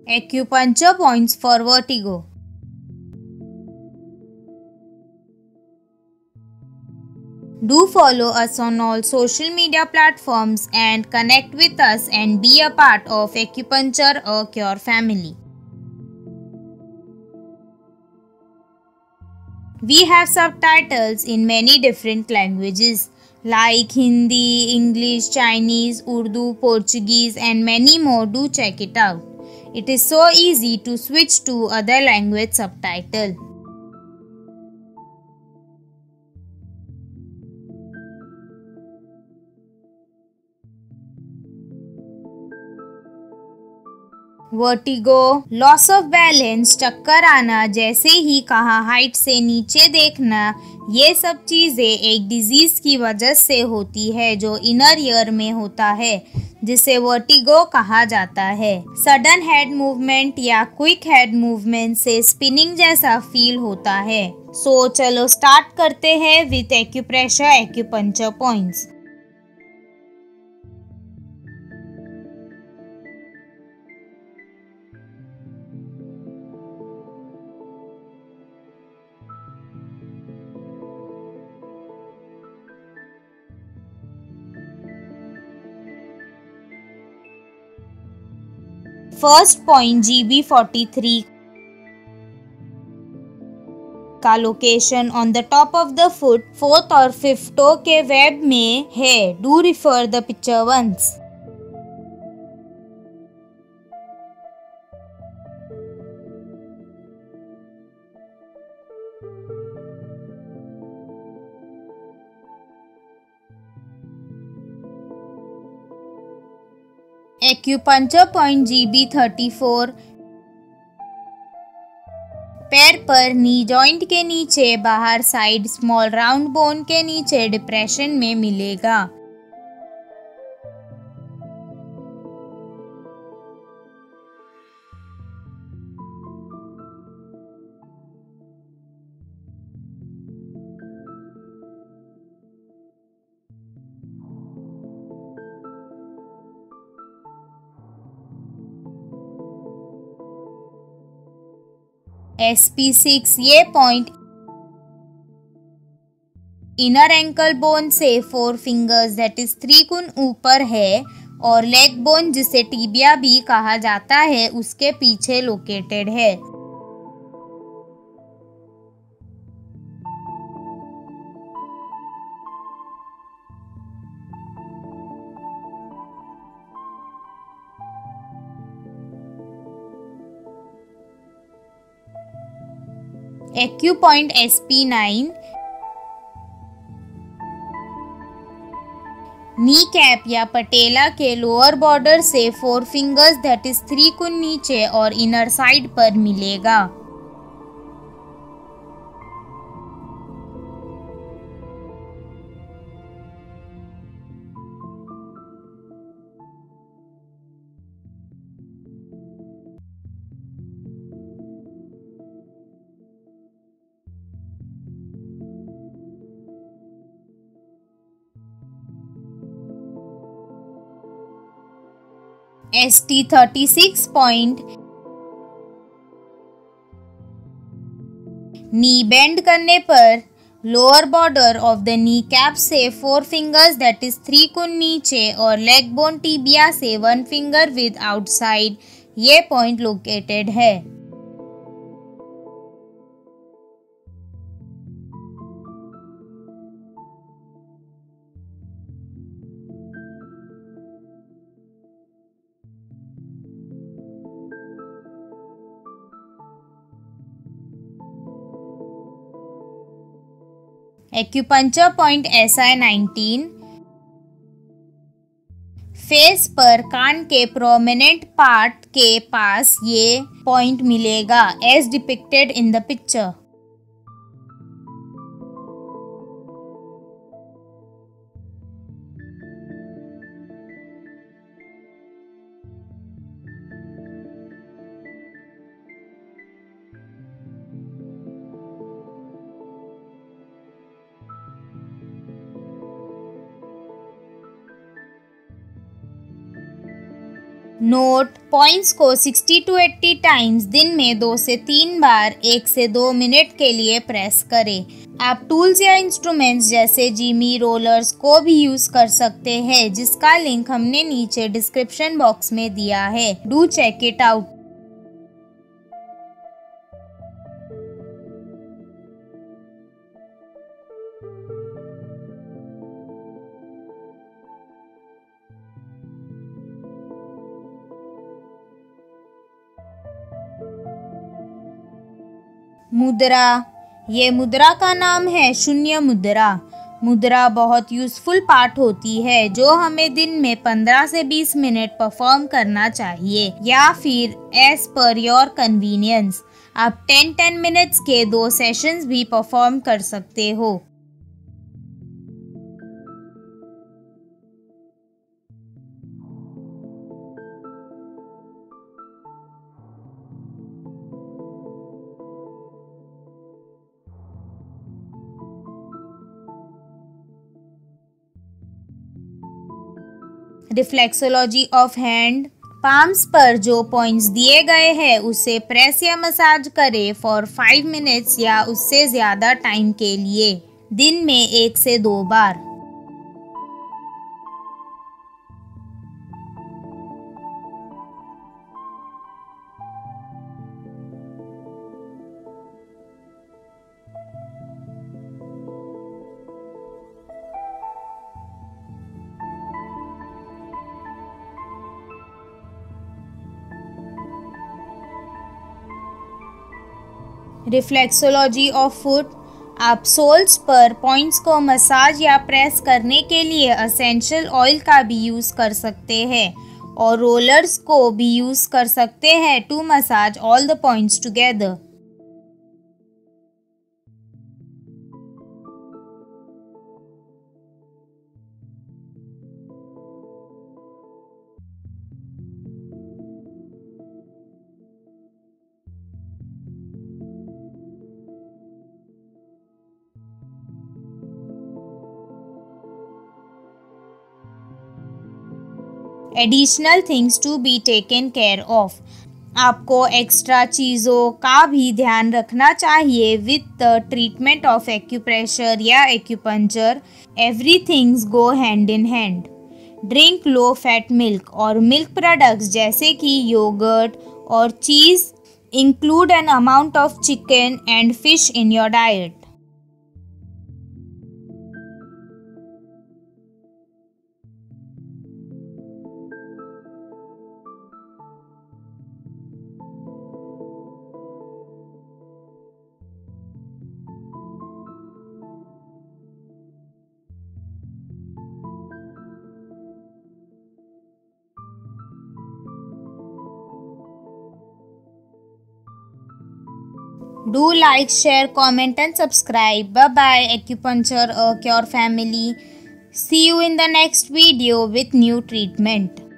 Acupuncture points for vertigo. Do follow us on all social media platforms and connect with us and be a part of Acupuncture a Cure family. We have subtitles in many different languages like Hindi, English, Chinese, Urdu, Portuguese and many more. Do check it out. It is so easy to switch to other language subtitle. Vertigo, loss of balance, चक्कर आना, जैसे ही कहा height से नीचे देखना, ये सब चीज़ें एक डिजीज़ की वजह से होती है जो इनर ईयर में होता है, जिसे वर्टिगो कहा जाता है। सडन हेड मूवमेंट या क्विक हेड मूवमेंट से स्पिनिंग जैसा फील होता है। सो चलो स्टार्ट करते हैं with acupressure acupuncture points. First point GB43 का location on the top of the foot, fourth और फिफ्थ टो के वेब में है। Do refer the picture once. Acupuncture point GB34 पैर पर नी जॉइंट के नीचे बाहर साइड स्मॉल राउंड बोन के नीचे डिप्रेशन में मिलेगा। SP6 ये पॉइंट इनर एंकल बोन से 4 फिंगर्स दैट इज 3 गुण ऊपर है और लेग बोन जिसे टिबिया भी कहा जाता है उसके पीछे लोकेटेड है। एक्यूपॉइंट SP9 नी कैप या पटेला के लोअर बॉर्डर से 4 फिंगर्स दैट इज 3 गुण नीचे और इनर साइड पर मिलेगा। ST36 पॉइंट नी बेंड करने पर lower border of the knee cap से 4 फिंगर्स दैट इज 3 गुण नीचे और लेग बोन टिबिया से 1 फिंगर विद आउटसाइड ये पॉइंट लोकेटेड है। एक्यूपंक्चर पॉइंट SI19 फेस पर कान के प्रोमिनेंट पार्ट के पास ये पॉइंट मिलेगा as depicted in the picture. Note, points को 60 to 80 टाइम्स दिन में 2 से 3 बार 1 से 2 मिनट के लिए प्रेस करें। आप टूल्स या इंस्ट्रूमेंट्स जैसे जिमी रोलर्स को भी यूज कर सकते हैं, जिसका लिंक हमने नीचे डिस्क्रिप्शन बॉक्स में दिया है। Do check it out. Mudra, ये मुद्रा का नाम है शून्य मुद्रा। मुद्रा बहुत यूजफुल पार्ट होती है जो हमें दिन में 15 से 20 मिनट परफॉर्म करना चाहिए, या फिर एज पर योर कन्वीनियंस आप 10 मिनट्स के 2 सेशंस भी परफॉर्म कर सकते हो। रिफ्लेक्सोलॉजी ऑफ हैंड, पाम्स पर जो पॉइंट्स दिए गए हैं उसे प्रेस या मसाज करें फॉर 5 मिनट्स या उससे ज़्यादा टाइम के लिए, दिन में 1 से 2 बार। रिफ्लेक्सोलॉजी ऑफ फुट, आप सोल्स पर पॉइंट्स को मसाज या प्रेस करने के लिए एसेंशियल ऑयल का भी यूज़ कर सकते हैं और रोलर्स को भी यूज़ कर सकते हैं to massage all the points together. Additional things to be taken care of, आपको एक्स्ट्रा चीज़ों का भी ध्यान रखना चाहिए with the treatment of acupressure या acupuncture. Everythings go hand in hand. Drink low fat milk और मिल्क प्रोडक्ट्स जैसे कि योगर्ट और cheese. Include an amount of chicken and fish in your diet. Do like, share, comment and subscribe. Bye bye Acupuncture Cure family. See you in the next video with new treatment.